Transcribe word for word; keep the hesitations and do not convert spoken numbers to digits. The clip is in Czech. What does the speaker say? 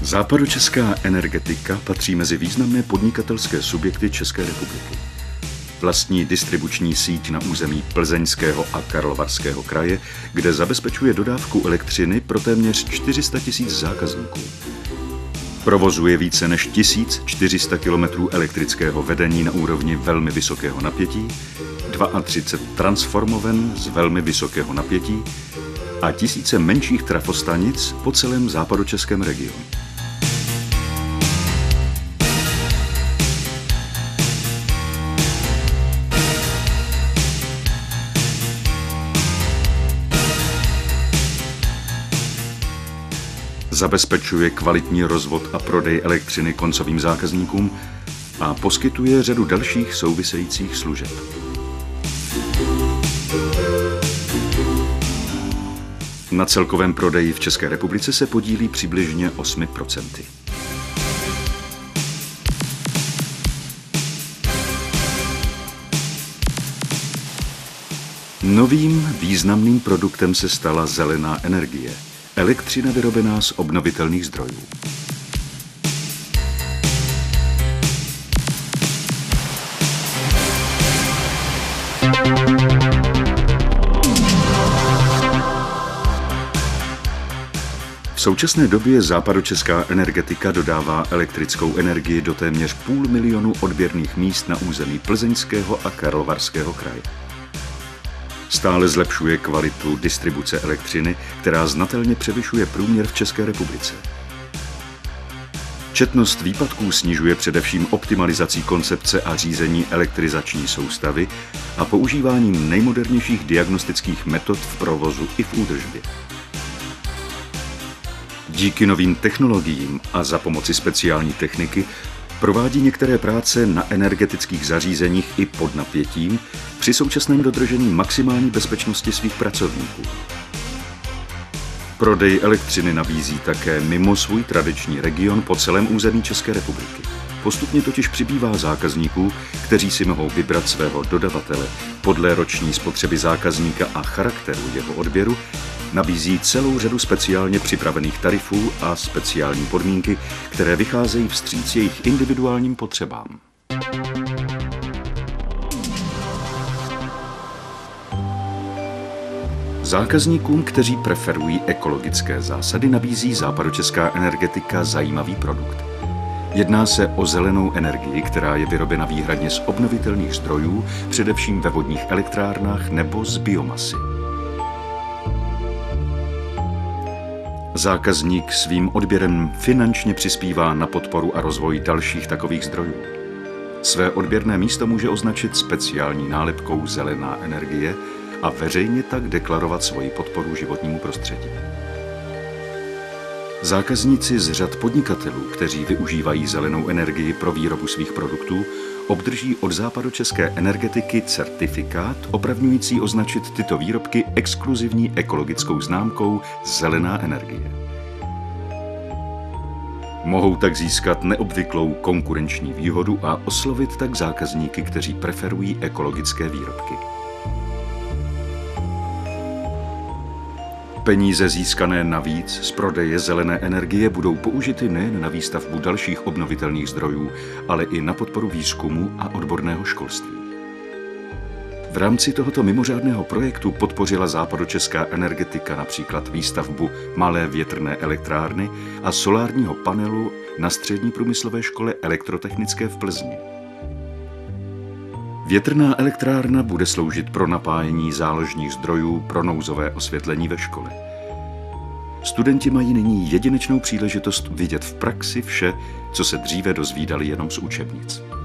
Západočeská energetika patří mezi významné podnikatelské subjekty České republiky. Vlastní distribuční síť na území Plzeňského a Karlovarského kraje, kde zabezpečuje dodávku elektřiny pro téměř čtyři sta tisíc zákazníků. Provozuje více než tisíc čtyři sta kilometrů elektrického vedení na úrovni velmi vysokého napětí, třicet dva transformoven z velmi vysokého napětí a tisíce menších trafostanic po celém západočeském regionu. Zabezpečuje kvalitní rozvod a prodej elektřiny koncovým zákazníkům a poskytuje řadu dalších souvisejících služeb. Na celkovém prodeji v České republice se podílí přibližně osm procent. Novým významným produktem se stala zelená energie. Elektřina vyrobená z obnovitelných zdrojů. V současné době západočeská energetika dodává elektrickou energii do téměř půl milionu odběrných míst na území Plzeňského a Karlovarského kraje. Stále zlepšuje kvalitu distribuce elektřiny, která znatelně převyšuje průměr v České republice. Četnost výpadků snižuje především optimalizací koncepce a řízení elektrizační soustavy a používáním nejmodernějších diagnostických metod v provozu i v údržbě. Díky novým technologiím a za pomoci speciální techniky provádí některé práce na energetických zařízeních i pod napětím při současném dodržení maximální bezpečnosti svých pracovníků. Prodej elektřiny nabízí také mimo svůj tradiční region po celém území České republiky. Postupně totiž přibývá zákazníků, kteří si mohou vybrat svého dodavatele podle roční spotřeby zákazníka a charakteru jeho odběru. Nabízí celou řadu speciálně připravených tarifů a speciální podmínky, které vycházejí vstříc jejich individuálním potřebám. Zákazníkům, kteří preferují ekologické zásady, nabízí západočeská energetika zajímavý produkt. Jedná se o zelenou energii, která je vyrobena výhradně z obnovitelných zdrojů, především ve vodních elektrárnách nebo z biomasy. Zákazník svým odběrem finančně přispívá na podporu a rozvoj dalších takových zdrojů. Své odběrné místo může označit speciální nálepkou zelená energie a veřejně tak deklarovat svoji podporu životnímu prostředí. Zákazníci z řad podnikatelů, kteří využívají zelenou energii pro výrobu svých produktů, obdrží od západočeské energetiky certifikát opravňující označit tyto výrobky exkluzivní ekologickou známkou zelená energie. Mohou tak získat neobvyklou konkurenční výhodu a oslovit tak zákazníky, kteří preferují ekologické výrobky. Peníze získané navíc z prodeje zelené energie budou použity nejen na výstavbu dalších obnovitelných zdrojů, ale i na podporu výzkumu a odborného školství. V rámci tohoto mimořádného projektu podpořila západočeská energetika například výstavbu malé větrné elektrárny a solárního panelu na střední průmyslové škole elektrotechnické v Plzni. Větrná elektrárna bude sloužit pro napájení záložních zdrojů pro nouzové osvětlení ve škole. Studenti mají nyní jedinečnou příležitost vidět v praxi vše, co se dříve dozvídali jenom z učebnic.